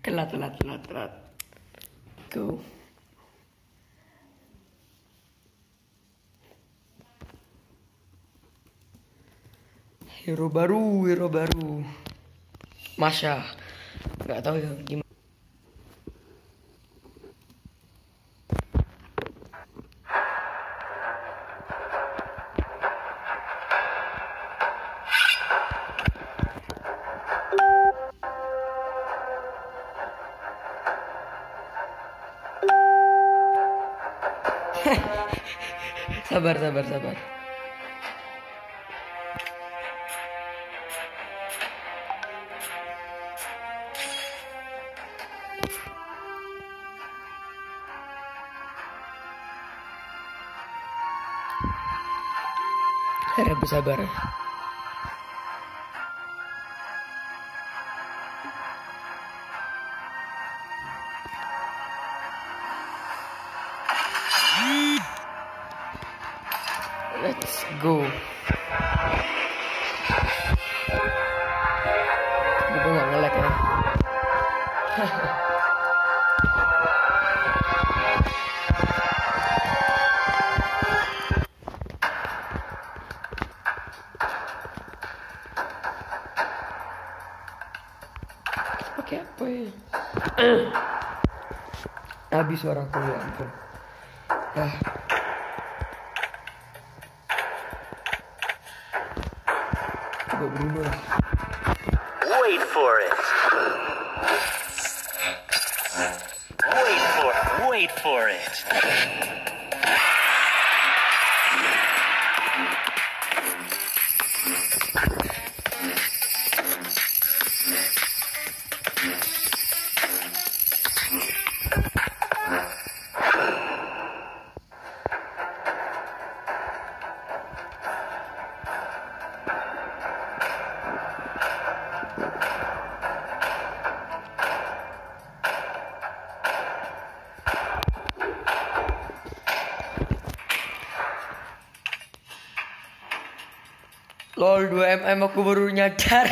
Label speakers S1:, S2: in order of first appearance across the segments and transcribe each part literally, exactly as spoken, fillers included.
S1: Telat, telat, telat, telat. Go. Hero baru, hero baru. Masya. Gak tahu ya gimana. Sabar, sabar, sabar. Harap bersabar. Let's go. Gue gak nge-lag ya. Pakai apa ya? Habis suaraku ya ampun. Ah.
S2: Wait for it. Wait for wait for it.
S1: Lol, dua mm aku baru nyadar.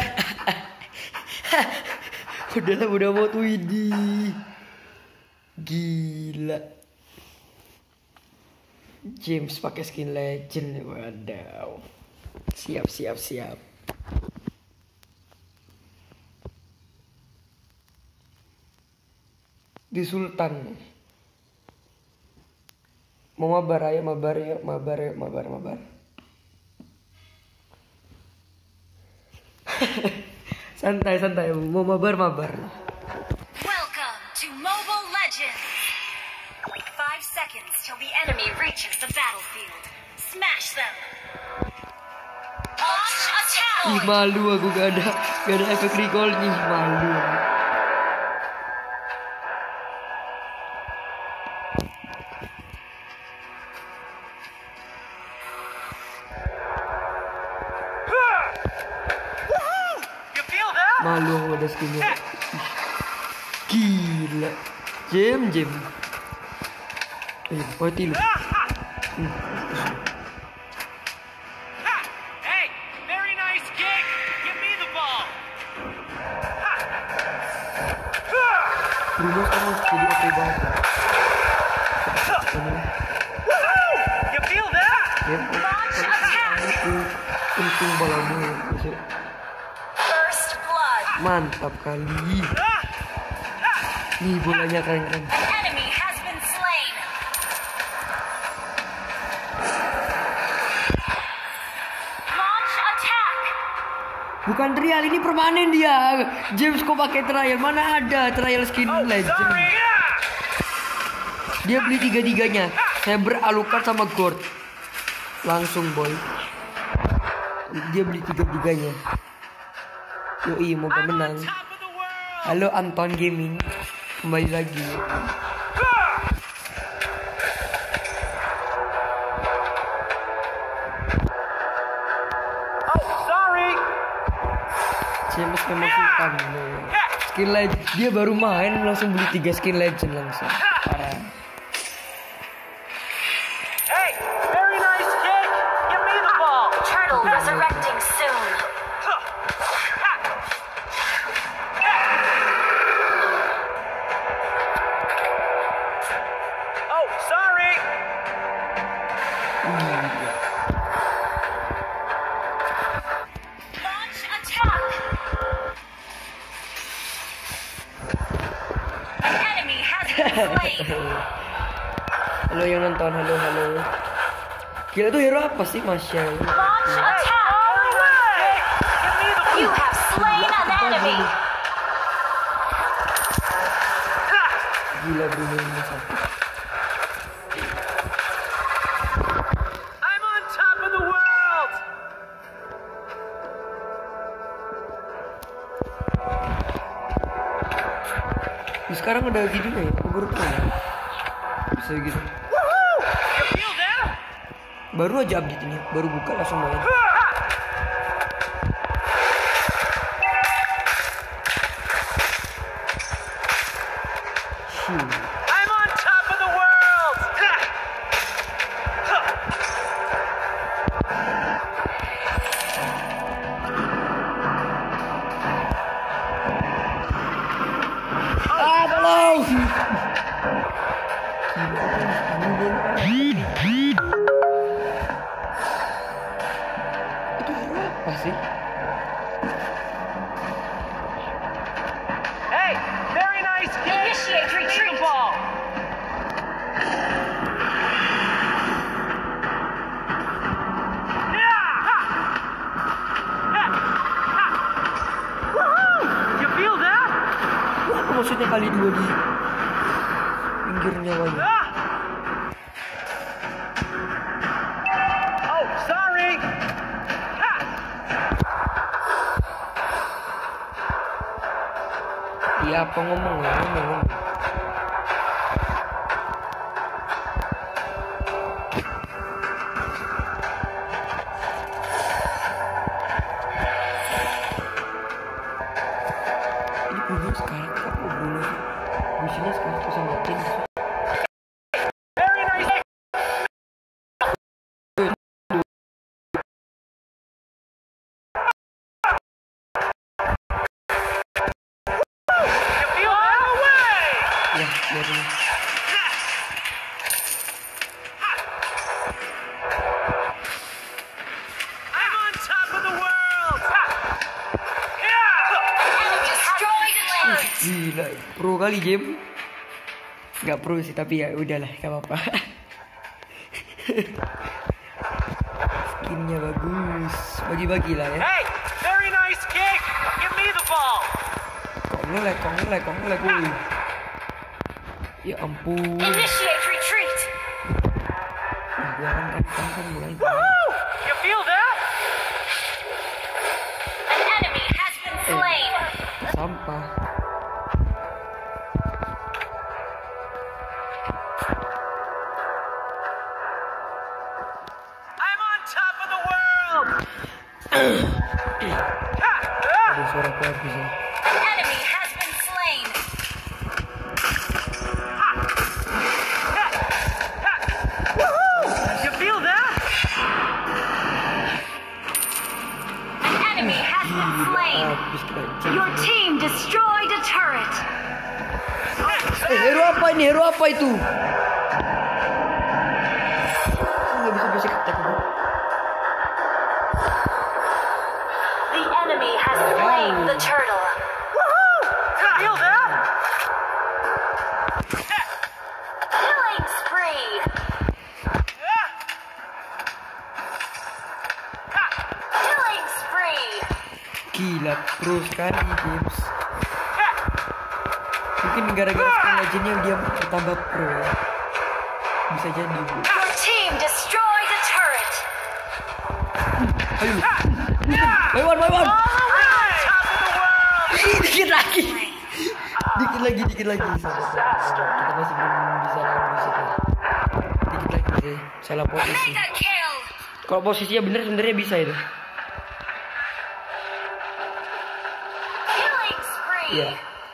S1: Udahlah, udah mau tuh ini. Gila. James pakai skin legend. Wadaw. Siap, siap, siap. Di Sultan. Mau mabar ayo, mabar ya, mabar ya, mabar, mabar. Santai, santai, mau mabar, mabar.
S3: Welcome to Mobile Legends. Five seconds till the enemy reaches the battlefield. Smash them. Launch attack.
S1: Ih, malu aku, gak ada, gak ada efek recall nih, malu. Malu aku ada skinnya. Gila. Jem, jem. Eh, mati lu. Hmm.
S2: Hey, very nice kick. Give me the ball.
S1: Rumah kamu jadi oke banget.
S2: You feel that?
S1: Ya, untung balamu ya.
S3: First blood.
S1: Mantap kali. Nih bolanya keren-keren.
S3: Enemy has been slain. Launch attack.
S1: Bukan trial, ini permanen dia. James kok pakai trial? Mana ada trial skin legend? Dia beli tiga-tiganya. Saber, Alucard sama Gord. Langsung boy. Dia beli tiga-tiganya. Yoi, moga menang. Halo Anton Gaming, kembali lagi.
S2: Oh, sorry.
S1: James memang sultan. Skin legend, dia baru main langsung beli tiga skin legend langsung. Parah.
S2: Hey, very nice kick. Give me the ball.
S3: Turtle resurrecting soon. slain.
S1: Halo yang nonton, halo halo. Gila tuh hero apa sih, Masya Allah?
S3: Launch attack. You have slain an enemy.
S1: Gila Bruno ini sakit.
S2: I'm on top of the world.
S1: Ini sekarang udah gini ya, baru ya. Bisa gitu.
S2: You feel that?
S1: Baru aja update ini, baru buka langsung main. Hmm.
S2: I'm on top of the world.
S1: Ah, tolong! Itu apa sih?
S2: Hey, very nice kick.
S3: Initiate
S2: Give me
S3: retreat.
S2: the ball. You feel that?
S1: Apa maksudnya kali dua di pinggir nyawanya?
S2: Oh, sorry.
S1: Iya apa ngomong ya, ngomong ngomong. Ini Bruno sekarang kok Bruno sih? Musuhnya sekarang bisa ngatin.
S2: Very nice. You feel that? Away.
S1: Ya, biarin.
S2: I'm on top of the world. Yeah.
S3: Destroyed an enemy.
S1: Gila, pro kali game. Gak pro sih, tapi ya udahlah, gak apa-apa. Skinnya bagus, bagi-bagi lah ya.
S2: Hey, very nice kick. Give me the ball.
S1: Kok ngelek, kok ngelek, kok ngelek, woi. Ya ampun.
S3: Initiate retreat.
S1: Nah, gua kan kan kan, kan mulai.
S2: Woohoo! You feel that?
S3: An enemy has been slain.
S1: Sampah.
S2: I'm on top of the world.
S1: Ada suara kuat bisa.
S3: An enemy has been slain.
S2: You feel that?
S3: An enemy has been slain.
S1: Habis kita.
S3: Your team destroyed a turret.
S1: Eh, hero apa ini? Hero apa itu? Nggak bisa basic attack bro.
S3: The enemy has slain the turtle.
S2: Woohoo! You feel that?
S3: Killing spree. Killing spree.
S1: Gila, pro sekali games. Mungkin gara-gara skin legendnya dia bertambah pro ya. Bisa jadi bu.
S3: Your team destroyed a turret.
S1: Ayo. Maiwan, Maiwan.
S2: Top of the world.
S1: Ih, dikit lagi. Dikit lagi, dikit lagi. Sabar, kita masih belum bisa lawan musuh ya. Dikit lagi deh. Salah posisi.
S3: Mega kill.
S1: Kalau posisinya bener sebenarnya bisa itu.
S3: Killing spree.
S1: Iya.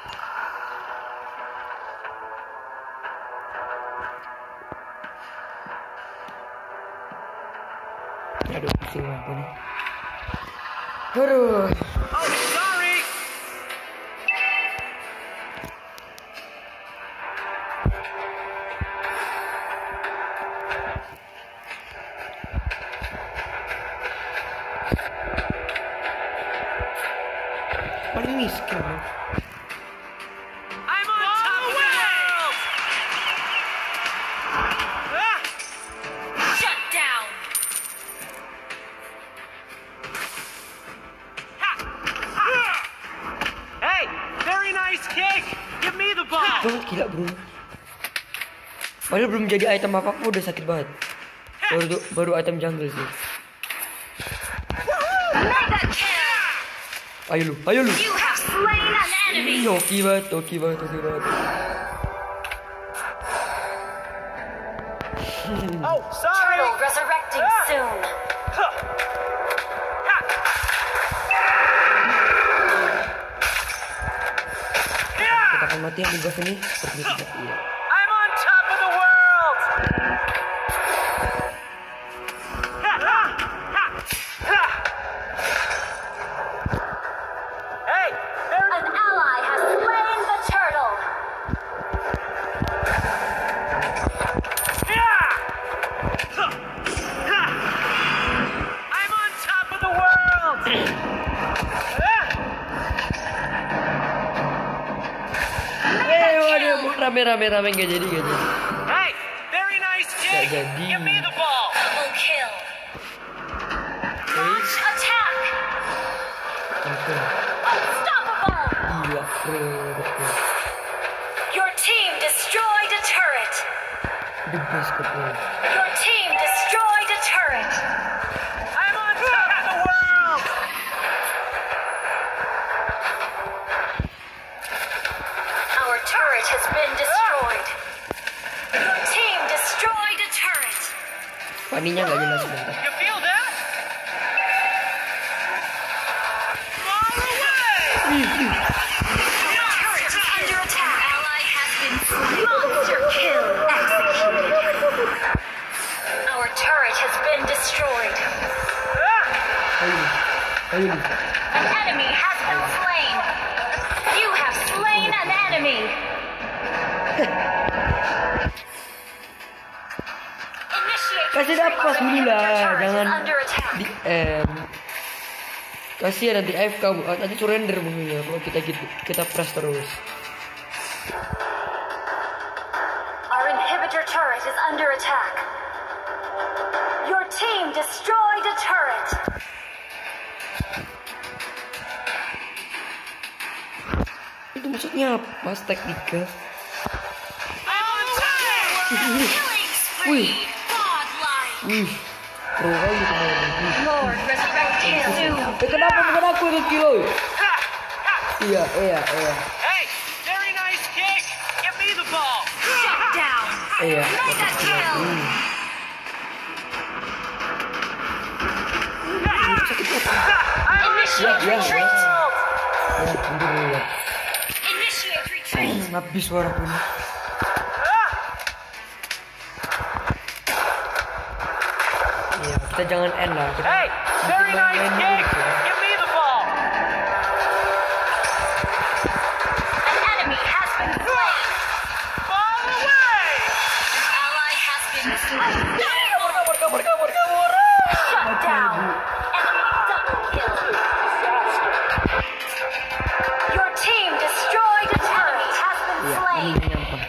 S1: Aduh, pusing aku nih. Aduh.
S2: Oh, sorry.
S1: Paling miskin bro.
S2: I'm on top of the world. nice kick. Give me the ball.
S1: Bro, gila bro. Padahal belum jadi item apa-apa udah sakit banget. Baru, baru item jungle sih.
S3: Mega kill.
S1: Ayo lu, ayo lu.
S3: You have slain an enemy.
S1: Ih, oke banget, oke banget, oke banget.
S2: Oh, sorry.
S3: Turtle resurrecting soon.
S1: Kita akan mati yang di buff ini. Seperti tidak, iya.
S2: I'm on top of the world. Hey, there.
S3: An ally has slain the turtle.
S2: I'm on top of the world.
S1: Eh, waduh, rame rame rame nggak jadi nggak jadi.
S2: Hey, very nice kick.
S1: jadi.
S2: Give me the ball.
S3: Double kill. Launch attack.
S1: Oke,
S3: Unstoppable.
S1: gila bro, bro.
S3: Your team destroyed a turret.
S1: The best bro.
S3: Your team destroyed a turret.
S2: I'm on top of the world.
S3: Our turret has been destroyed. Your team destroyed a turret.
S1: Paninya nggak jelas bentar.
S2: You feel that? Far away.
S3: Our turret is under attack. Ally has been slain. Monster kill executed. Our turret has been destroyed.
S1: Ayo lu, ayo lu.
S3: An enemy has been slain. You have slain an enemy. Initiate
S1: Kasih
S3: retreat.
S1: nafas dulu
S3: Your
S1: lah,
S3: turret is
S1: jangan
S3: under attack.
S1: di em kasihan nanti A F K, bu- nanti surrender musuhnya kalau kita gitu kita press terus.
S3: Our inhibitor turret is under attack. Your team destroyed a turret.
S1: Itu maksudnya apa? Stack tiga.
S3: Killing
S1: Wih.
S3: spree. Godlike.
S1: Wih, pro kali kemarin. Wih.
S3: Lord resurrecting soon.
S1: Eh, kenapa bukan aku yang kilo? Iya, iya, iya,
S2: Hey, very nice kick. Give me the ball.
S3: Shut down.
S1: iya.
S3: Mega kill.
S1: Hmm.
S3: Initiate
S1: Yeah, yeah,
S3: retreat.
S1: Ya, mundur dulu ya.
S3: Initiate retreat.
S1: Habis suara pun. Iya, kita jangan end lah. Kita
S2: Hey, very
S1: bikin
S2: nice
S1: main
S2: kick.
S1: dikit ya.
S2: Give me the ball.
S3: An enemy has been slain.
S2: Ball away.
S3: Ally has been slain.
S1: Kabur, kabur, kabur, kabur.
S3: Shut down. Enemy double kill. Your team destroyed a turret. Has been
S1: Iya,
S3: slain.
S1: ini nyampah.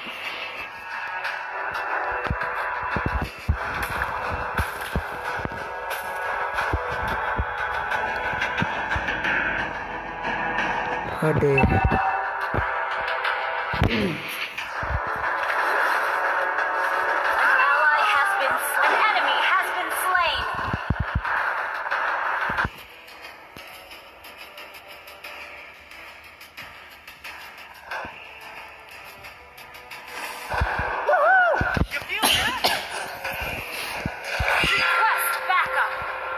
S1: Aduh.
S3: Ally has been slain. An enemy has been slain.
S2: You feel that?
S3: Request backup.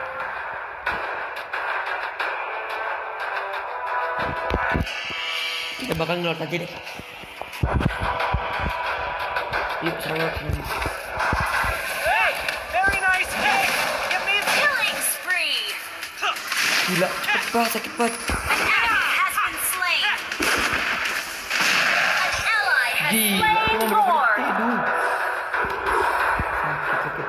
S1: Kita bakal ngelot aja deh. Yuk, semangat.
S2: Hey, very nice kick. Give me the.
S3: Killing spree.
S1: Gila, cepet banget, sakit banget.
S3: An enemy has been slain. An ally has
S1: Gila,
S3: slain
S1: aku mau berapa
S3: Lord.
S1: detik, aduh. Sakit, sakit.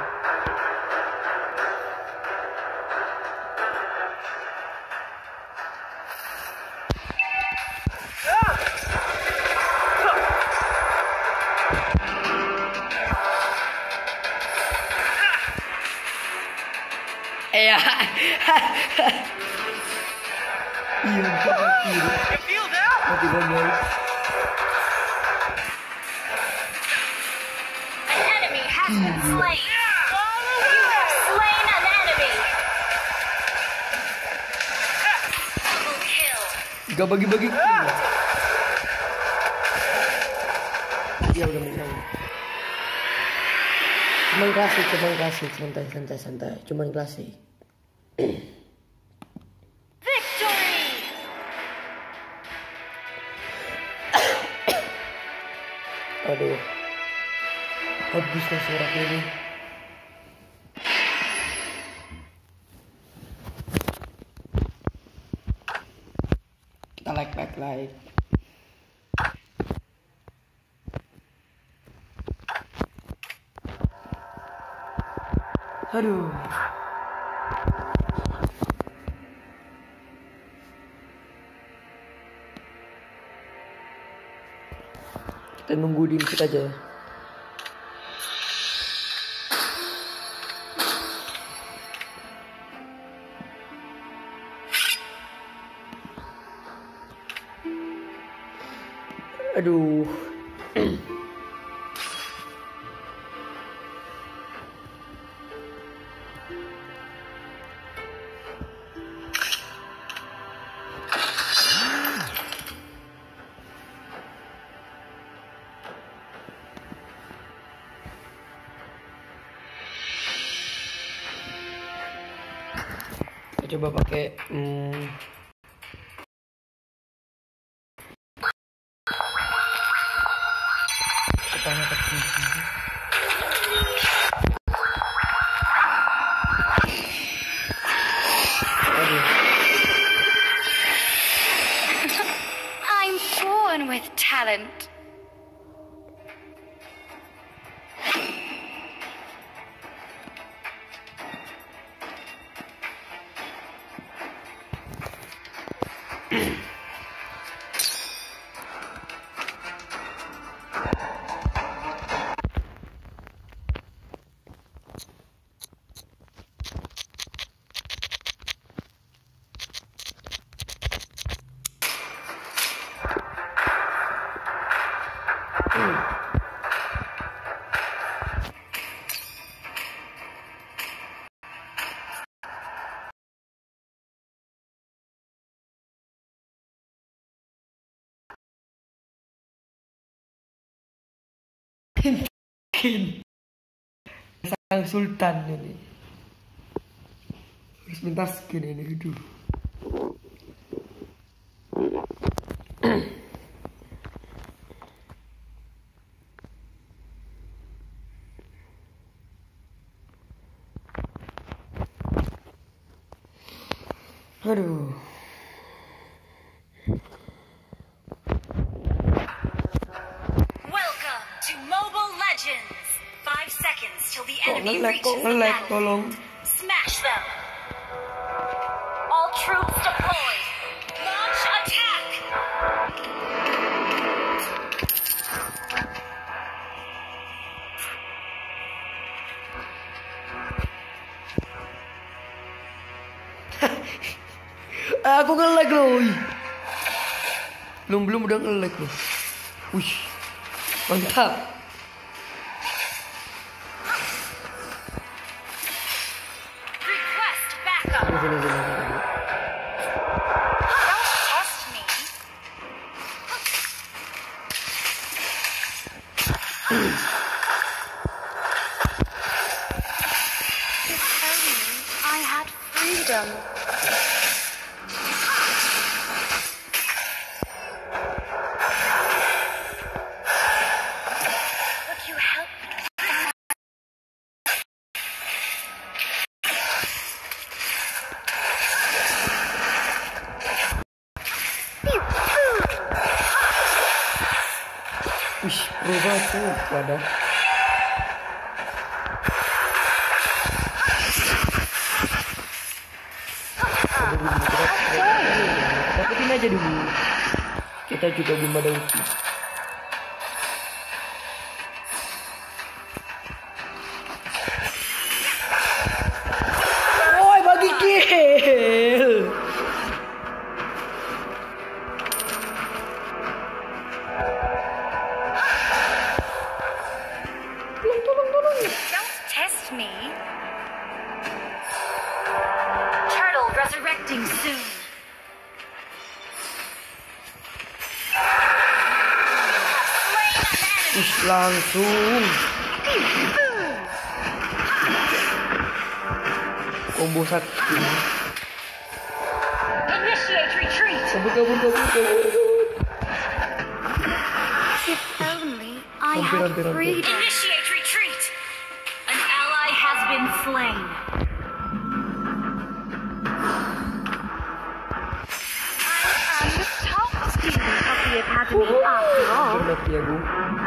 S1: Iya. Iya, sakit.
S2: You feel that?
S1: Mati gua guys.
S3: An enemy has been slain. You have slain an enemy. Double kill.
S1: Gak bagi-bagi. Ya udah menang. Cuman klasik, cuman klasik, santai, santai, santai. Cuman klasik.
S3: Victory.
S1: Aduh. Habis lah suara ini. Kita like, like, like. Aduh. Kita nunggu di input aja ya. Aduh. Kita coba pakai hmm, kepala kecil. Aduh.
S3: I'm born with talent.
S1: Sang Sultan ini. Harus minta skin ini dulu. Aduh.
S3: Welcome to Mobile Legends. Five seconds till the
S1: Kok
S3: enemy
S1: nge-lag, kok
S3: reaches the
S1: nge-lag,
S3: battlefield.
S1: tolong.
S3: Smash them. All troops deployed. Launch attack.
S1: Aku nge-lag loh. Belum belum udah nge-lag loh. Wih. Mantap.
S3: Request backup.
S1: Sini, sini, sini, sini.
S3: Don't test me. If only I had freedom. Would you help me?
S1: Wih, berubah tuh pada. Dapetin aja dulu. Kita juga belum ada ulti. Woi, bagi kill. Tolong, tolong, tolong.
S3: Don't test me. Turtle resurrecting soon. Slain an enemy.
S1: Ush, langsung. Combo sakti.
S3: Initiate retreat.
S1: Kabur, kabur, kabur, kabur.
S3: If only I
S1: Hampir,
S3: had
S1: hampir, hampir.
S3: freedom. Initiate retreat. An ally has been slain. I am the top student of the academy after all.
S1: Hampir mati aku.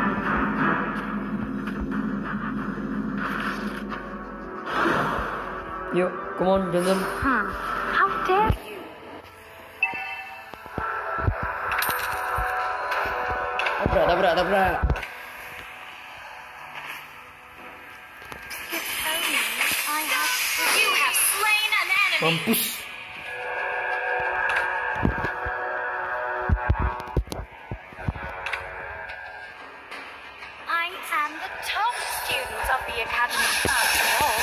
S1: Yuk, come on, Johnson.
S3: Hmm. How dare you?
S1: Tabrak, tabrak, tabrak.
S3: If only I had. You have slain an enemy.
S1: Mampus.
S3: I am the top student of the academy after all.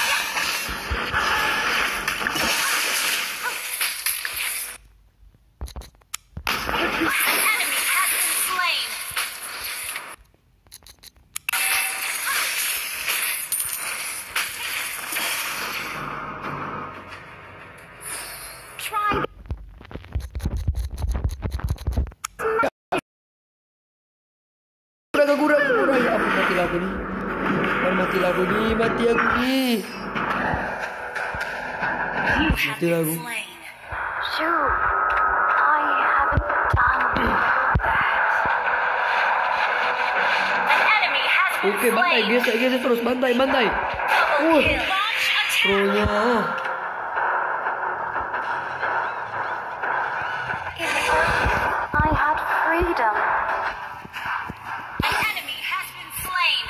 S3: An enemy has been slain. Try.
S1: Kurang, kurang, kurang. Ya ampun, mati lagu nih. Man, mati lagu nih, mati aku nih.
S3: You have
S1: Mati lagu.
S3: been slain. Sure, I haven't done that. An enemy has been
S1: Oke, bantai,
S3: slain.
S1: gesek, gesek terus, bantai, bantai.
S3: Double
S1: Uh.
S3: kill. Launch attack.
S1: Pro-nya.
S3: If only I had freedom. An enemy has been slain.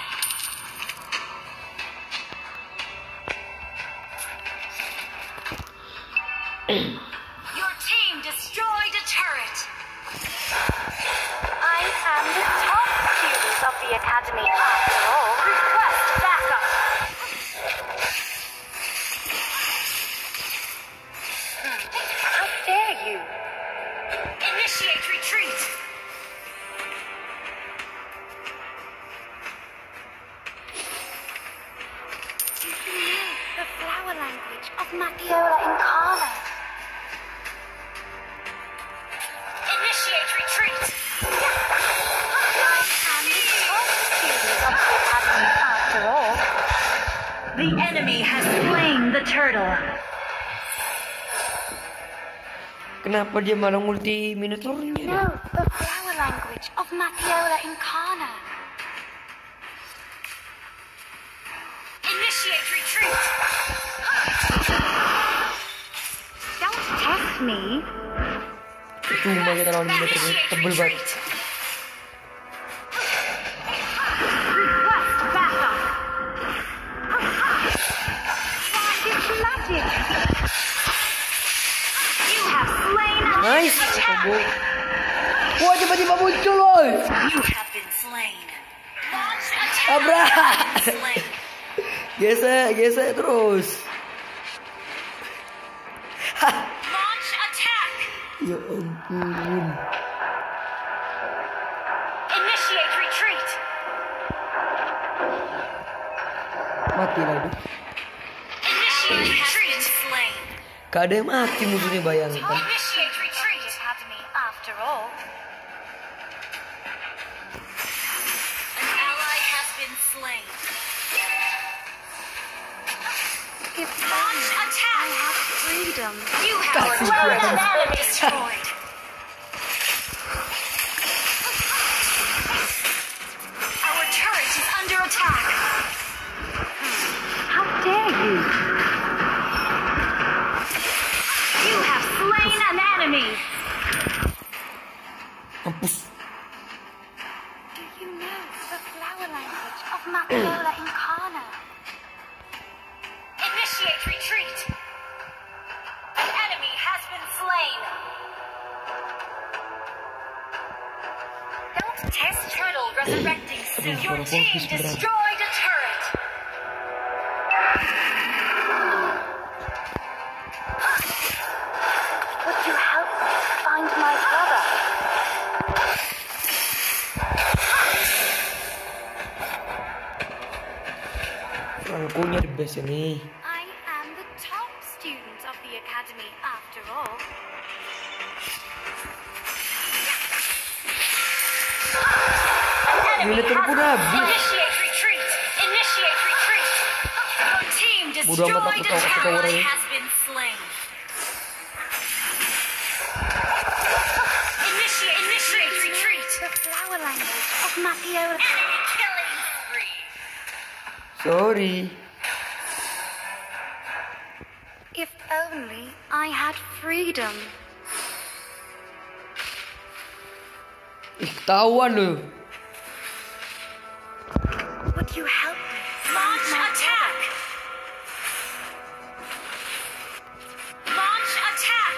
S3: Your team destroyed a turret. I am the top student of the academy after all. Request backup. Hmm. How dare you? Initiate retreat. Do you know the flower language of Matiola Incarnate? Initiate retreat. I am the top student of the academy after all. The enemy has slain the turtle.
S1: Kenapa dia malah multi miniaturnya?
S3: No, the flower language of Matiola Incarna. Initiate retreat. Don't test me.
S1: Cuma kita lawan miniatur tebel banget.
S3: Request backup. Try this magic. You have slain an
S1: Nice.
S3: attack.
S1: Combo. Wah, tiba-tiba muncul loh.
S3: You have been slain. Launch attack.
S1: Tabrak.
S3: Slain.
S1: Gesek, gesek terus.
S3: Launch attack.
S1: Ya ampun.
S3: Initiate retreat.
S1: Mati lagi.
S3: Initiate retreat. Slain.
S1: Gak ada yang mati musuhnya, bayangin kan.
S3: Initiate retreat. Academy after all. An ally has been slain. If launch attack. I have freedom. You have
S1: Kasih
S3: slain
S1: dia.
S3: an enemy destroyed. Our turret is under attack. How dare you? You have slain an enemy.
S1: Mampus.
S3: Do you know the flower language of Matiola Incarna? Initiate retreat. An enemy has been slain. Test turtle resurrecting soon.
S1: Aduh,
S3: Your
S1: suara
S3: team
S1: fokus beneran.
S3: destroyed a turret. Would you help me find my brother?
S1: Franco-nya the best ini.
S3: I am the top student of the academy after all. An enemy
S1: Unit tempur
S3: has
S1: habis.
S3: initiate retreat. Initiate retreat. Your team
S1: Bodoh amat aku
S3: destroyed a
S1: tahu aku tahu
S3: tower
S1: orangnya.
S3: has been slain. Initiate initiate retreat. The flower language of Mapiola. Enemy killing spree.
S1: Sorry.
S3: If only I had freedom.
S1: Ih, ketahuan lu.
S3: Would you help me? Launch attack! Launch attack!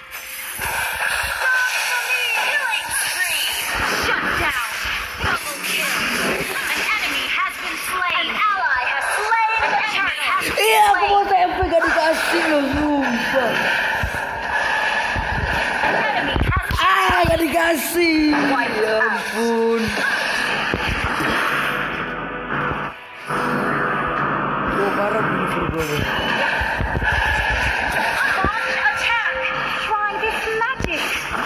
S3: Killing spree! Shut down! Double kill! An enemy has been slain! An ally has slain! An enemy has been
S1: Iya, aku mau
S3: slain!
S1: T M P gak dikasih loh, sumpah.
S3: An enemy has
S1: Ah, gak dikasih. Ya ampun. Gue parah ini gue.
S3: launch attack! Try this magic!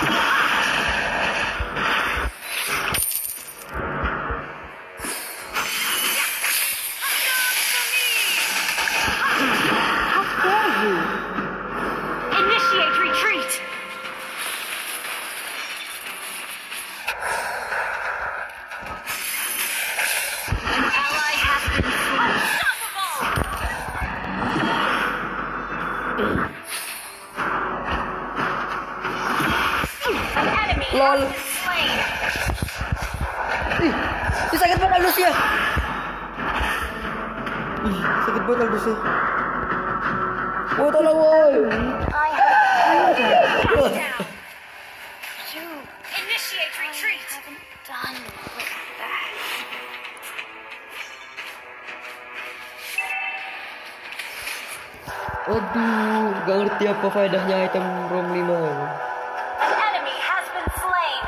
S3: How dare you! Initiate retreat! An ally has been slain. Unstoppable! An enemy
S1: Lol.
S3: has been slain.
S1: Ih, ih sakit banget Aldusnya. Ih, sakit banget Aldusnya. Oh, tolong woi.
S3: I have freedom.
S1: Wah.
S3: Down. You initiate retreat. I haven't done with that.
S1: Aduh, gak ngerti apa faedahnya item ROM lima.
S3: An enemy has been slain.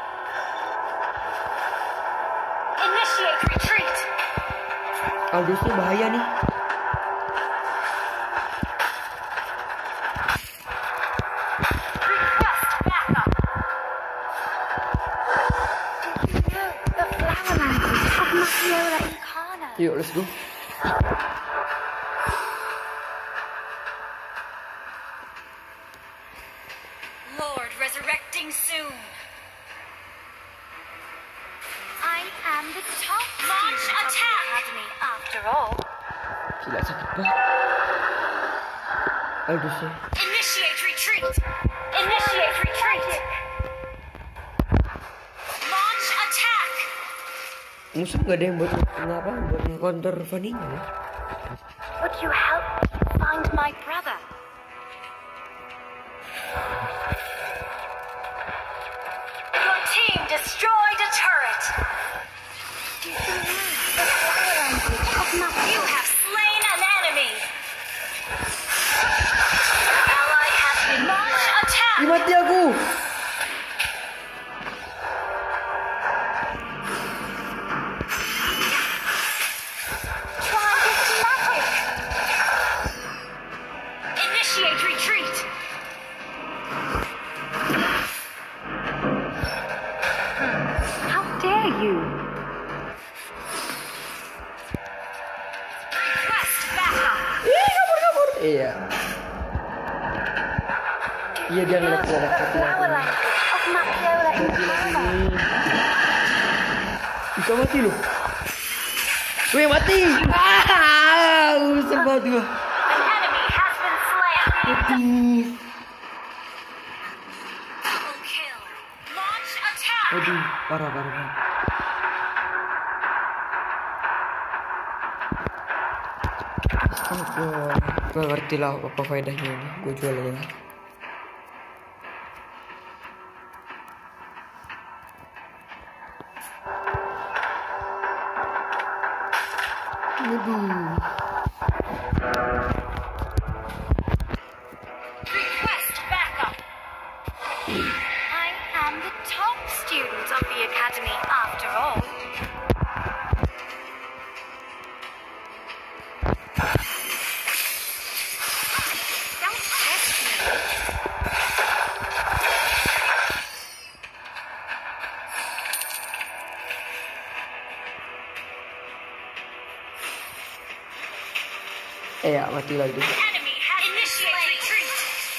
S3: Initiate retreat.
S1: Aldusnya bahaya nih.
S3: Request backup. Did you know the flower language of Mapiola Incarna?
S1: Yuk, let's go.
S3: Lord resurrecting soon. I am the top launch attack. Academy after all.
S1: Gila sakit banget. Aldusnya.
S3: Initiate retreat. Initiate retreat. Launch attack.
S1: Musuh gak ada yang buat kenapa buat counter Vanilla ya?
S3: Would you help me find my brother? Your team destroyed a turret. Do you know the flower language of Mapiola? You have slain an enemy. Ally has been launch attack.
S1: Ih, mati aku.
S3: Try this magic. Initiate retreat. How dare you? Request backup.
S1: Ih, kabur kabur. Iya. Iya dia ngeliat gua
S3: The
S1: hati
S3: flower
S1: aku.
S3: language of Mapiola Incarna.
S1: Bisa mati lu. Wih mati. Ah, sempat gua.
S3: An enemy has been slain.
S1: Aduh.
S3: Double kill. Launch attack.
S1: Aduh, parah parah. parah. Astaga, gue ngerti lah apa faedahnya ini. Gue jual aja. Aduh.
S3: Request backup. I am the top student of the academy after all. Don't test me.
S1: Eh ya, mati lagi.
S3: Enemy has initiated retreat.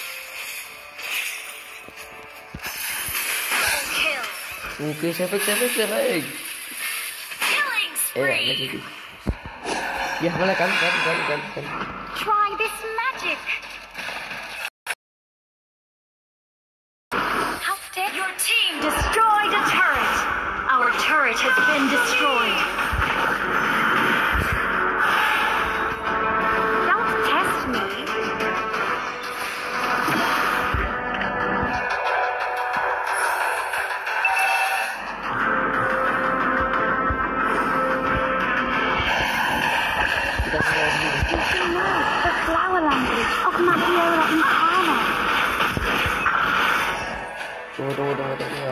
S3: Kill.
S1: Oke, sefek sefek sefek.
S3: Killing
S1: Eh ya, lagi
S3: spree.
S1: tuh. Ya, boleh kan kan kan kan. kan.
S3: Try this magic. How dare your team destroyed a turret? Our turret has been destroyed. Don't test me.
S1: Kita semua dulu.
S3: You know the flower language of Magiola Incarna.
S1: Tunggu tunggu tunggu tunggu.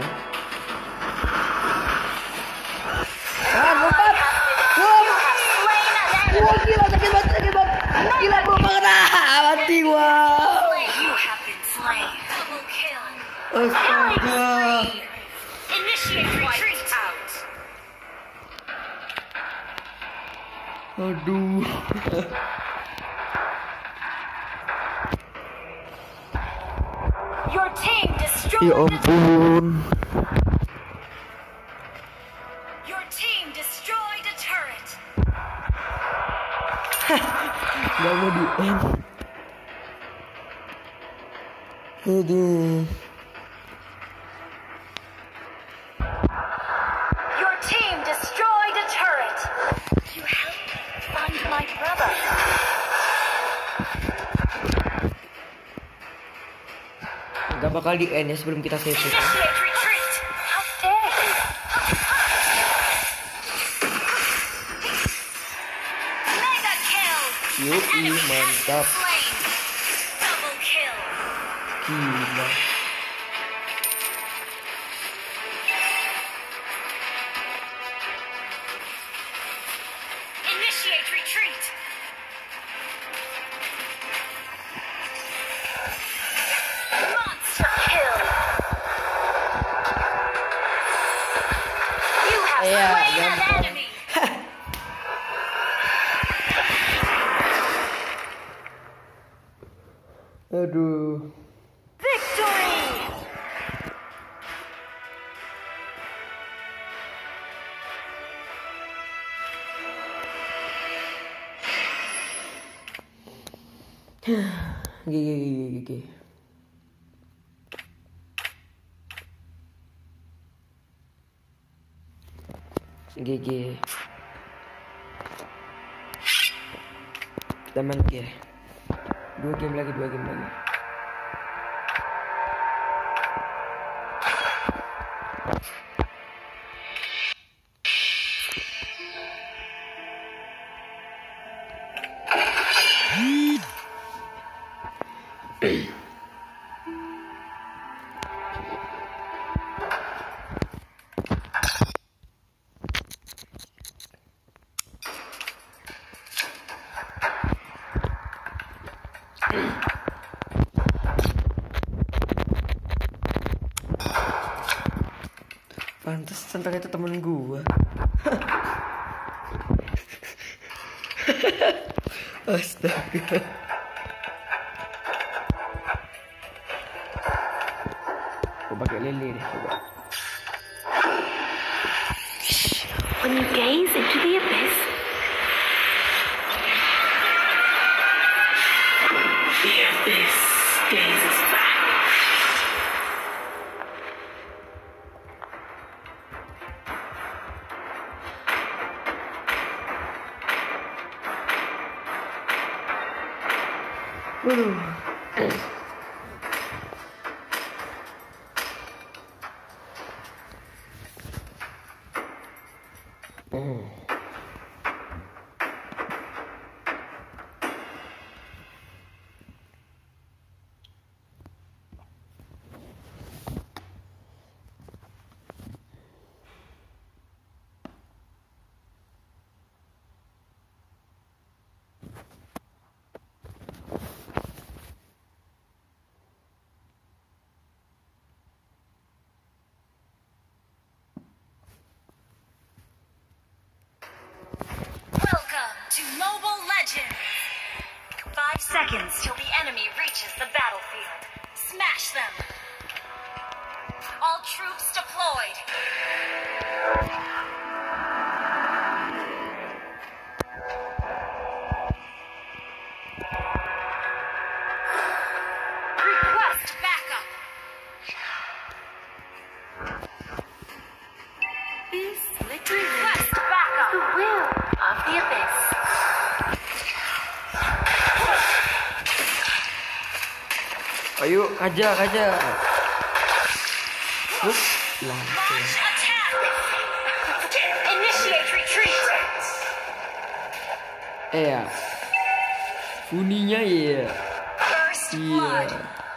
S1: Ah, lompat. Wah, wah gila sakit banget sakit banget. Gila bro banget ah, mati gua.
S3: You have been slain. Double kill.
S1: Astaga.
S3: Initiate retreat out.
S1: Aduh.
S3: Your team destroyed
S1: Ya
S3: a
S1: ampun.
S3: Your team destroyed a turret.
S1: Gak mau di end. Aduh.
S3: Your team destroyed a turret. You help find my brother.
S1: Gak bakal di end ya sebelum kita save it.
S3: Initiate retreat. How dare you? Mega kill.
S1: Yuk,
S3: Enemy has been
S1: mantap.
S3: slain. Double kill.
S1: Gila.
S3: Initiate retreat. Monster kill. You have
S1: Yeah,
S3: slain an
S1: gampang.
S3: enemy.
S1: Aduh.
S3: Victory.
S1: Gigi gigi gigi. Gigi. Kita main ya. Dua game lagi, dua game lagi. Pantesan ternyata temen gua. Astaga. Gua pakai lele deh coba.
S3: When you gaze into the abyss, the abyss gazes back. seconds till the enemy reaches the battlefield. Smash them! All troops deployed! Request backup! This literally request backup! The will of the abyss.
S1: Ayo, aja, aja. Up, langsung.
S3: Launch attack! Initiate retreat!
S1: Eh ya. Bunyinya ya.
S3: First
S1: Iya.
S3: blood!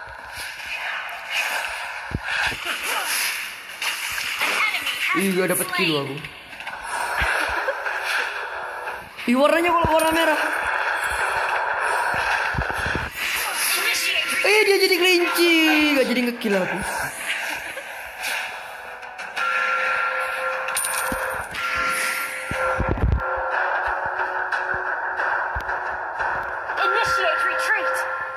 S3: An enemy has
S1: Ih, gak
S3: been
S1: dapet kill
S3: slain.
S1: aku. Ih, warnanya kalau warna merah.
S3: Initiate retreat!
S1: Eh, dia jadi kelinci. Gak jadi ngekill aku.
S3: Initiate retreat!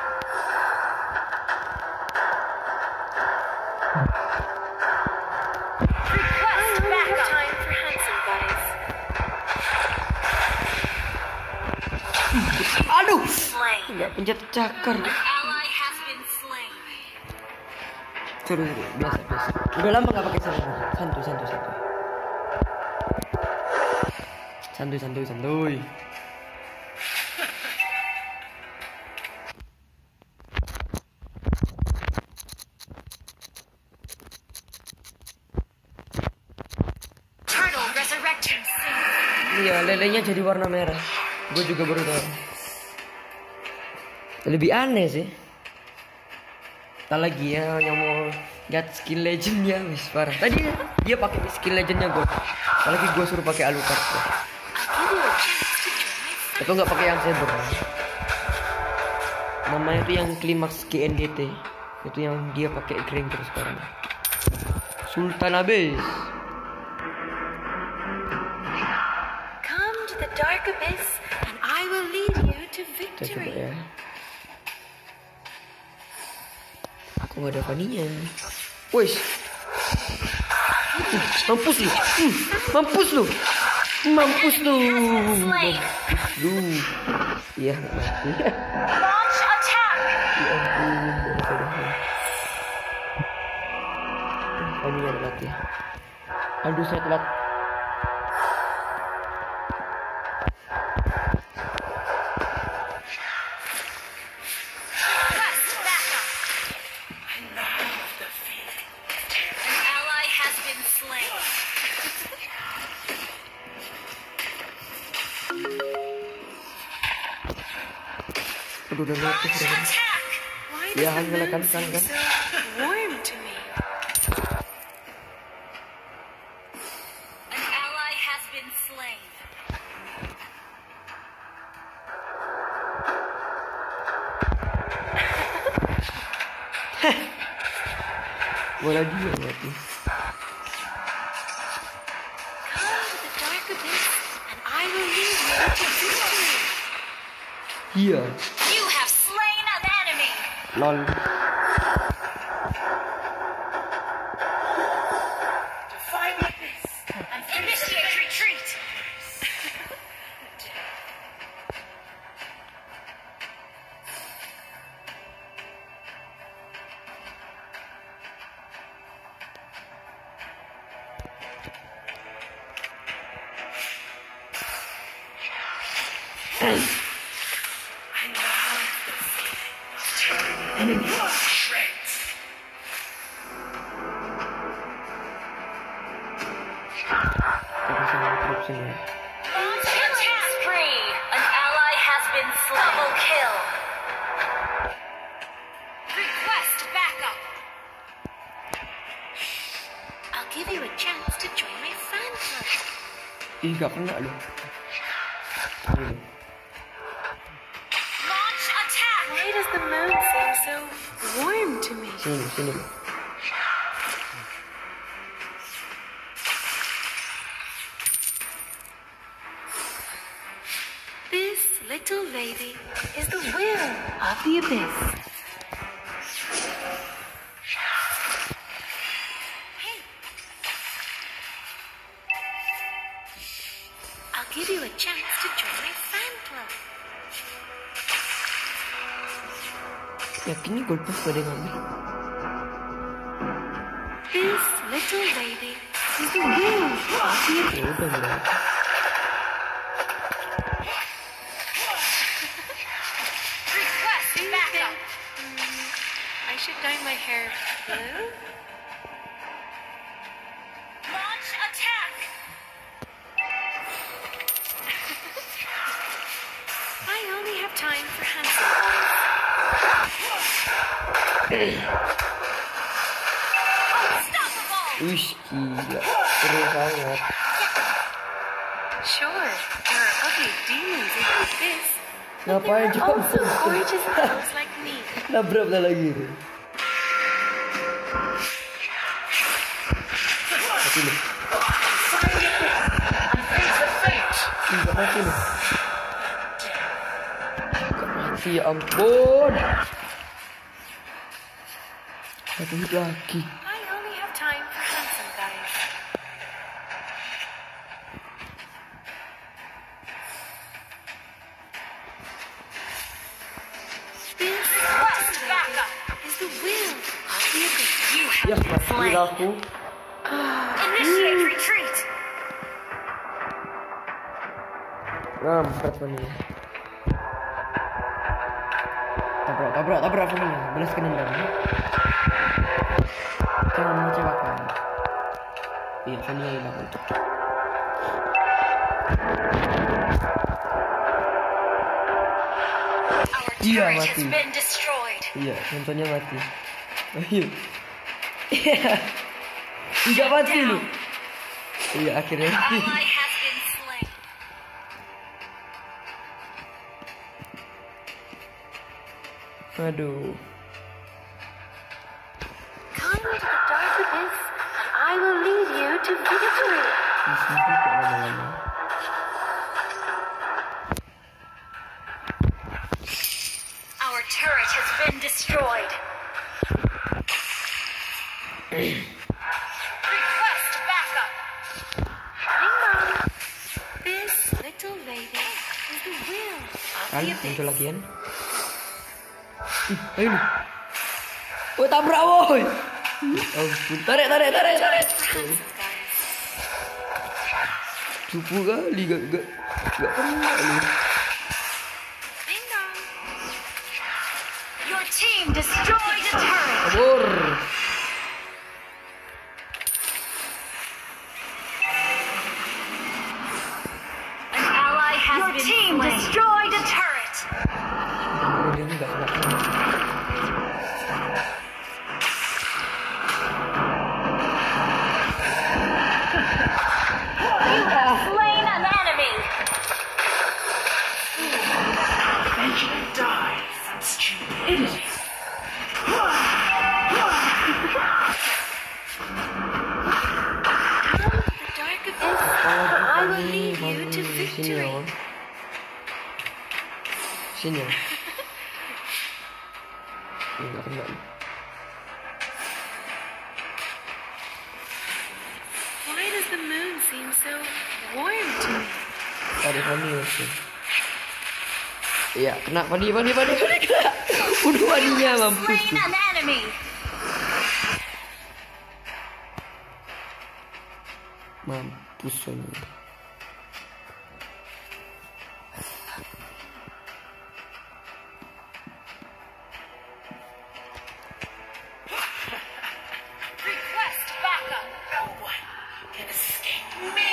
S3: Request backup! Time for handsome guys.
S1: Aduh.
S3: Slain.
S1: Gak pencet cakar.
S3: Ally has been slain.
S1: Terus biasa biasa. Udah lama gak pakai serangan. Santuy santuy santuy. Santuy santuy santuy.
S3: Turtle resurrection soon.
S1: Iya, lelenya jadi warna merah. Gue juga baru tahu. Lebih aneh sih. Tak lagi ya yang mau lihat skill legendnya, wis parah. Tadi dia pakai skill legendnya gue. Apalagi gue suruh pakai Alucard. Tuh. Atau nggak pakai yang saber. Namanya itu yang klimaks G N G T. Itu yang dia pakai green terus sekarang. Sultan Abyss.
S3: Come to the dark abyss and I will lead you to
S1: Kita coba
S3: victory.
S1: ya. Kok gak ada Vaninya? Wih. Uh, mampus lu. Uh, mampus lu. Mampus lu. Mampus lu. Iya, mati.
S3: Launch attack!
S1: Ya ampun, mudah-mudahan. Vaninya telat ya. Aduh, saya telat.
S3: Request backup! An ally has been slain.
S1: Aduh, udah mati.
S3: Launch
S1: Udah.
S3: attack! Why
S1: Ya, kan kan kan kan.
S3: warm to me? An ally has been slain.
S1: Gua lagi ya mati.
S3: Come to the dark abyss and I will lead you to victory.
S1: Iya.
S3: You have slain an enemy.
S1: Lol.
S3: Initiate retreat.
S1: Kita bisa ngintip sini.
S3: Launch attack spree. An ally has been slain. Double kill. Request backup. I'll give you a chance to join my fan club.
S1: Ih, gak kena lu. Ini.
S3: Launch attack. Why does the moon seem so warm to me?
S1: Sini, sini lu.
S3: This little lady is the will of the abyss. Hey. I'll give you a chance to join my fan club.
S1: Yakin nih gold pass pada ngambil.
S3: This little lady is the will of the abyss.
S1: Ya udah udah.
S3: Request backup. Hmm, I should dye my hair blue. Launch attack. I only have time for handsome boys. Unstoppable.
S1: Wih gila, seru banget.
S3: Sure, there are ugly demons in the abyss.
S1: Ngapain
S3: There are also
S1: coba?
S3: gorgeous girls like me.
S1: Nabrak dah lagi. Mati nih. Enggak mati nih. Enggak mati, ya ampun. Satu hit lagi.
S3: I only have time for handsome guys. This quest backup is the will of the abyss. You
S1: Ya
S3: have been
S1: mati
S3: slain.
S1: aku.
S3: Initiate retreat.
S1: Ngampret nih. Tabrak, tabrak, tabrak Vanilla. Balaskan dendam. Jangan mengecewakan. Iya, Vanilla hilang itu.
S3: Our
S1: Iya,
S3: turret has
S1: mati.
S3: been destroyed.
S1: Iya, contohnya mati. Ayo. Tidak mati lu. Iya, akhirnya mati.
S3: Ally has been slain.
S1: Aduh.
S3: Come to the dark abyss, and I will lead you to victory.
S1: Di sini kok lama-lama.
S3: Our turret has been destroyed. Request backup. Hang on. This little lady is the will of
S1: Kan,
S3: the
S1: muncul
S3: abyss.
S1: lagi kan? Ih, ayo nih. Oh, tabrak woi. Ampun, tarik, tarik, tarik, tarik.
S3: Handsome guys.
S1: Cupu kali, gak, gak, gak pernah lu.
S3: Ding dong. Your team destroyed a turret.
S1: Kabur.
S3: An ally has Your been team slain. Destroyed a turret.
S1: Oh, dia enggak, enggak, enggak.
S3: You have slain an enemy.
S2: Die from stupidity.
S3: The dark abyss. I will lead you to
S1: Sini
S3: victory.
S1: ya. Sini ya. Enggak, enggak.
S3: Why does the moon seem so warm to me?
S1: Ada Fanny masih. Iya, kena Fanny, Fanny, Fanny, Fanny, kena. Udah Fanny-nya mampus
S3: Slain
S1: tuh.
S3: an enemy.
S1: Mampus Fanny.
S3: Request backup.
S2: No one can escape me.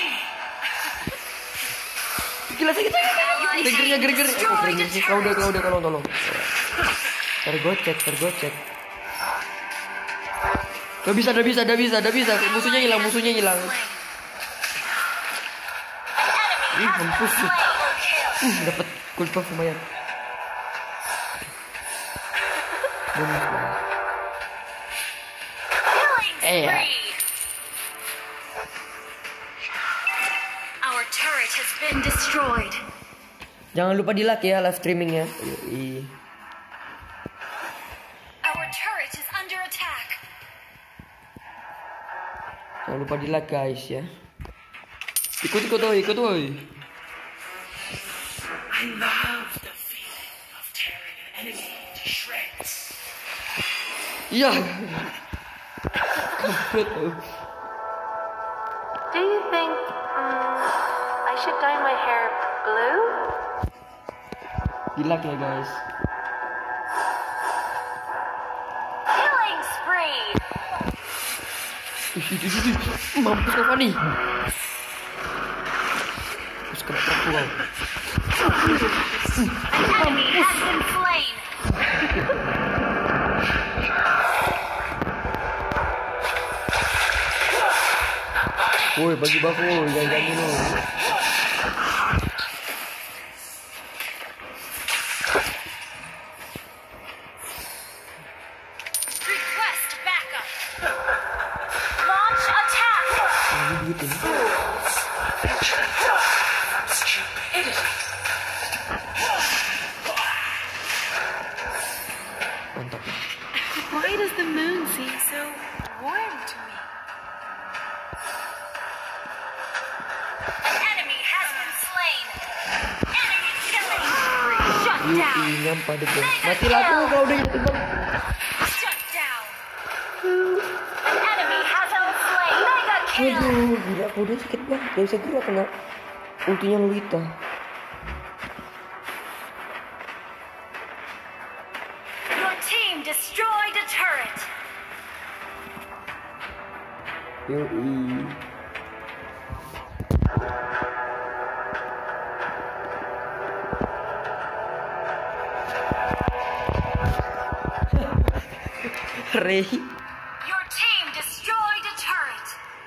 S1: Gila sakit sakit. Geger geger. Oh, geger sih. Kau udah, kau udah, tolong tolong. Tergocek, tergocek. Gak bisa, gak bisa, gak bisa, gak bisa. Musuhnya hilang, musuhnya hilang. Ih, mampus sih. Uh, dapat gold buff lumayan. Bonus banget. Eh, ya.
S3: Our turret has been destroyed.
S1: Jangan lupa di like ya live streamingnya. Yoi.
S3: Our turret is under attack.
S1: Jangan lupa di like guys ya. Ikut ikut oi, ikut oi.
S2: I love the feeling of tearing an enemy to shreds.
S1: Iya. Komplit tuh.
S4: Do you think um, I should dye my hair blue?
S1: Di like ya guys.
S3: Killing spree.
S1: Ih, ih, ih, ih. Mampus apa nih? Terus kena terpulau.
S3: An enemy has been slain.
S1: Woi, bagi baku, jangan dulu.
S3: Request backup. Launch attack.
S1: Ini gitu nih. Mantap.
S4: Why does the moon seem so warm to me?
S3: An enemy has been slain. Enemy killing spree. Shut
S1: Yuk,
S3: down.
S1: nyampah deh bro. Mati laku kalau udah gitu bang.
S3: Shut down. An enemy has been slain. Mega kill.
S1: Waduh, gila kau dia sakit banget. Gak bisa gerak kena ultinya Lolita.
S3: Your team destroyed a turret.
S1: Yoi. Rey.
S3: Your team destroyed a turret.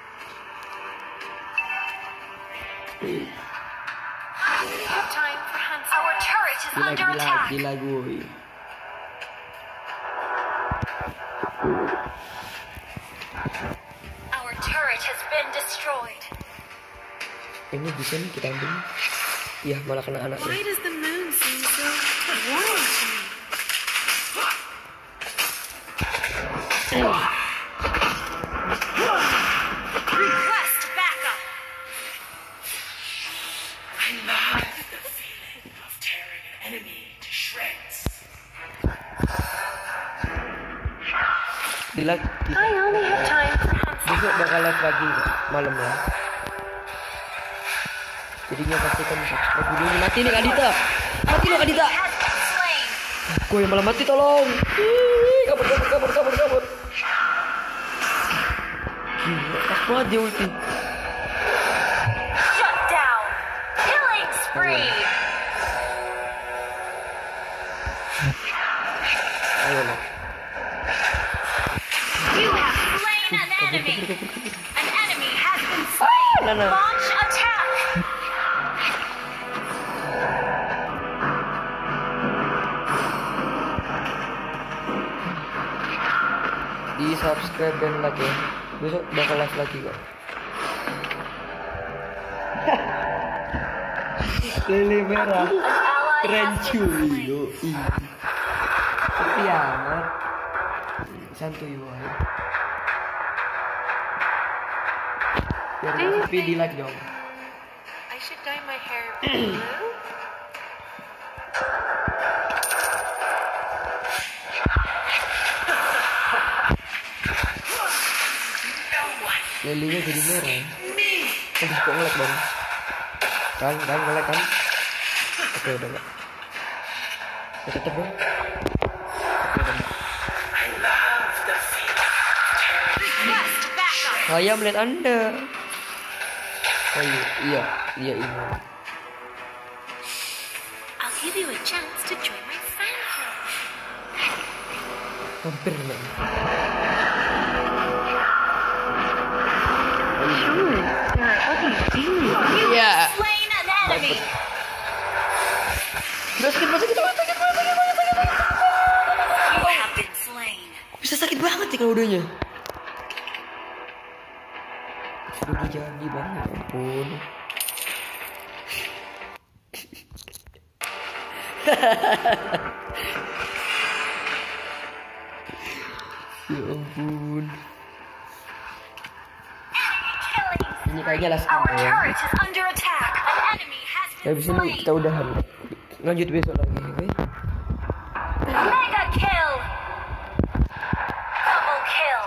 S4: Time for hunts.
S3: Our turret is
S1: Gila,
S3: under
S1: gila,
S3: attack.
S1: gila gue.
S3: Our turret has been destroyed.
S1: Ini bisa nih kita ambil. Iya, malah kena anaknya.
S4: Why does the moon seem so warm to me?
S3: Request backup.
S2: I love the feeling of tearing an enemy to shreds.
S1: Di like, di-
S4: I only have time for hunts.
S1: besok bakal live lagi malam ya. Jadinya pastikan subscribe dulu. Mati nih Kadita. Mati lo Kadita.
S3: Has been slain.
S1: Gue yang malah mati tolong. Ih, kabur kabur kabur kabur kabur. Gila, pas banget dia ulti.
S3: Shut down. Killing spree.
S1: Ayo lah.
S3: You have slain an
S1: Kabur
S3: enemy.
S1: kabur kabur kabur.
S3: An enemy has been slain.
S1: Ah, Nana.
S3: Launch attack.
S1: Di subscribe dan like ya. Besok bakal live lagi kok. Lele merah.
S3: An ally
S1: Keren
S3: has been
S1: cuy.
S3: slain.
S1: Yoi. Seperti amat. Santuy boy. Biar
S4: Do you
S1: tapi di like dong.
S4: I should dye my hair blue?
S1: Lelinya jadi merah. Aduh kok ngelek bang. Kan, kan ngelek kan. Oke udah nggak. Ya, tetep dong. Oke udah nggak.
S2: I love the feeling of tearing.
S3: Request backup.
S1: Saya melihat anda. Oh iya, iya, iya ini.
S3: I'll give you a chance to join my fan club.
S1: Hampir nggak.
S4: Sure, there are other demons.
S1: Iya.
S3: Slain an enemy.
S1: Udah sakit banget, sakit banget, sakit banget, sakit banget, sakit banget.
S3: You have been slain.
S1: Bisa sakit banget nih kalau udahnya. Udah jadi bang, ya ampun. Ya ampun. Ini
S3: Killing
S1: kayaknya last
S3: Our
S1: game ya.
S3: turret is under attack. An enemy has been
S1: Habis ini
S3: slain.
S1: kita udahan. Lanjut besok lagi, oke?
S3: Mega kill. Double kill.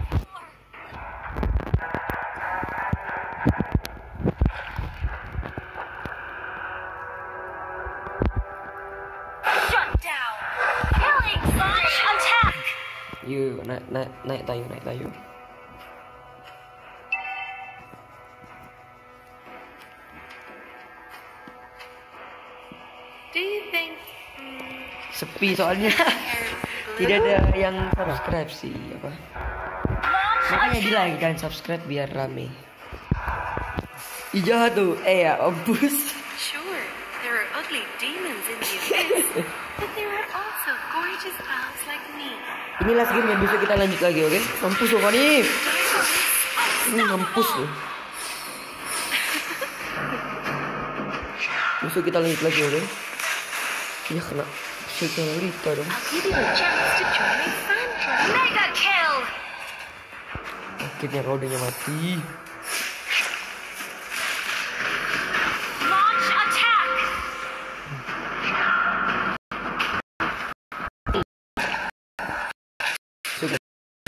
S3: Shut down. Killing launch attack.
S1: Yuk, naik naik naik tayo, naik tayo.
S4: Do you think mm,
S1: Sepi soalnya. Tidak ada yang subscribe sih, apa?
S3: Launch
S1: Makanya
S3: attack.
S1: di like dan subscribe biar rame. Ih, jahat tuh. Eh ya, ampus.
S4: sure there are ugly demons in the abyss, but there are also gorgeous pals like me?
S1: Ini last game ya, besok kita lanjut lagi, oke? Mampus loh, Fani. Ini mampus loh. Besok kita lanjut lagi, oke? Ya kena sekelita dong.
S4: I'll give you a chance to join my fan club.
S3: Mega kill.
S1: Akhirnya rodenya mati.
S3: Launch attack.
S1: Sudah.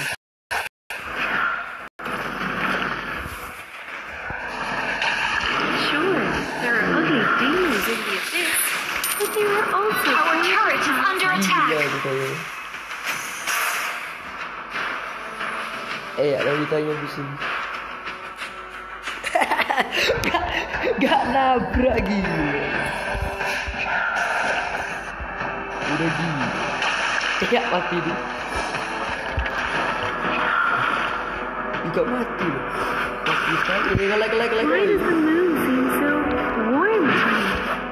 S4: Sure, there are ugly demons in the abyss, but there are also
S3: Our turret is under
S1: Gila
S3: attack.
S1: itu kayaknya. Eh ya, lalu ditanya di sini. gak, gak nabrak gila. Udah gila. Ya mati tuh. Juga mati loh. Mati sekali. Like like like like.
S4: Why does the moon seem so warm to me?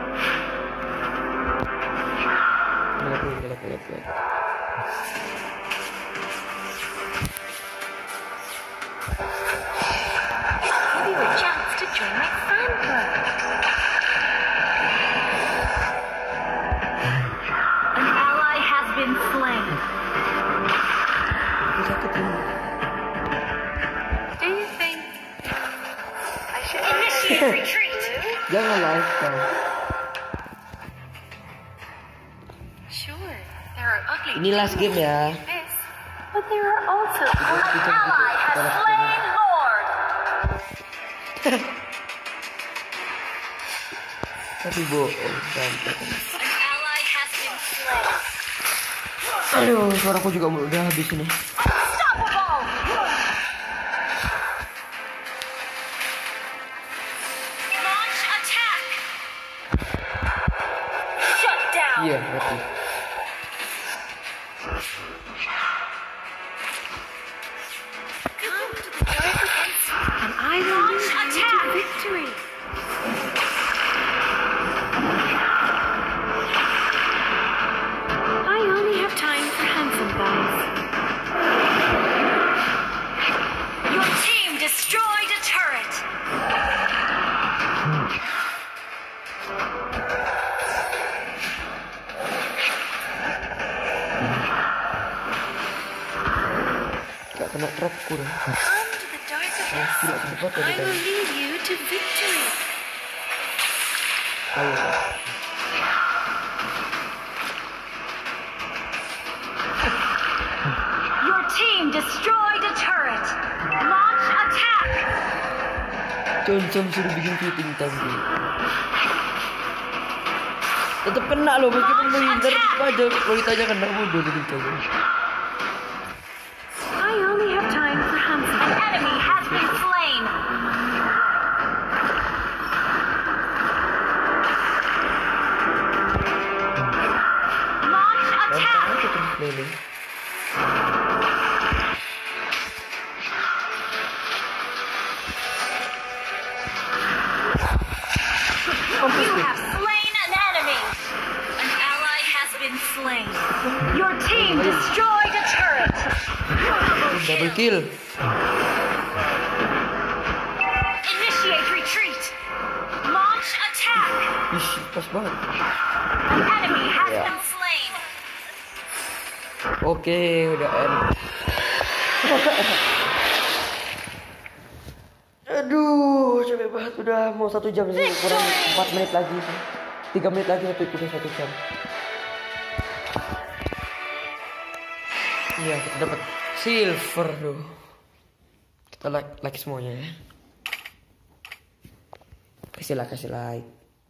S1: Like like like like like.
S4: I'll give you a chance to join my fan club.
S3: An ally has been slain.
S1: Aku sakit ini.
S4: Do you think I should
S3: Initiate retreat.
S1: Jangan live kau.
S4: Sure, there are ugly
S1: Ini last game ya.
S4: abyss, but there are also
S1: Kita
S3: Ally has
S1: kita
S3: slain Lord.
S1: Tapi bohong sampai.
S3: An ally has been slain.
S1: Aduh, suaraku juga udah habis ini.
S3: Unstoppable. Launch attack. Shut down.
S1: Iya, mati.
S4: come to the dark abyss, and I will
S3: Launch
S4: lead you
S3: attack.
S4: to victory. I only have time for handsome guys.
S3: Your team destroyed a turret.
S1: Gak kena trapku dong.
S4: Come to the dark abyss.
S1: Gila cepat tadi
S4: I
S1: kan.
S4: will lead you to victory.
S1: Ayo.
S3: Your team destroyed a turret. Launch attack.
S1: Concom suruh bikin fitting tadi. Tetap kena loh, meskipun menghindar aja. Kalau ditanya kena bodoh gitu aja.
S4: I only have time for handsome
S3: An enemy has been slain. Launch
S1: Gampang
S3: attack.
S1: aja terus keliling.
S3: You have slain an enemy. An ally has been slain. Your team destroyed a turret.
S1: Double kill.
S3: Initiate retreat. Launch attack.
S1: Ih, pas banget.
S3: An enemy
S1: ya.
S3: been slain.
S1: Oke, udah end. Aduh, capek banget, udah mau satu jam sih, kurang empat menit lagi sih. Tiga menit lagi sampai udah satu jam. Iya, kita dapat silver tuh. Kita like, like semuanya ya. Kasih like, kasih like.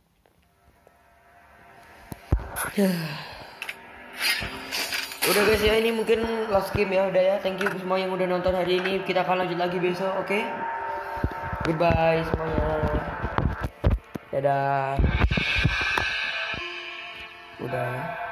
S1: Udah guys ya, ini mungkin last game ya, udah ya. Thank you semua yang udah nonton hari ini. Kita akan lanjut lagi besok, oke? Okay? Goodbye semuanya. Dadah. Udah.